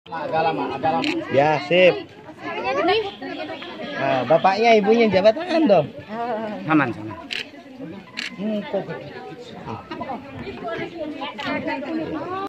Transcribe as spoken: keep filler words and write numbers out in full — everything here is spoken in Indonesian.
Agak lama, agak lama. Ya, sip. Nah, bapaknya ibunya jabat tangan dong. Aman sama. Hmm, kok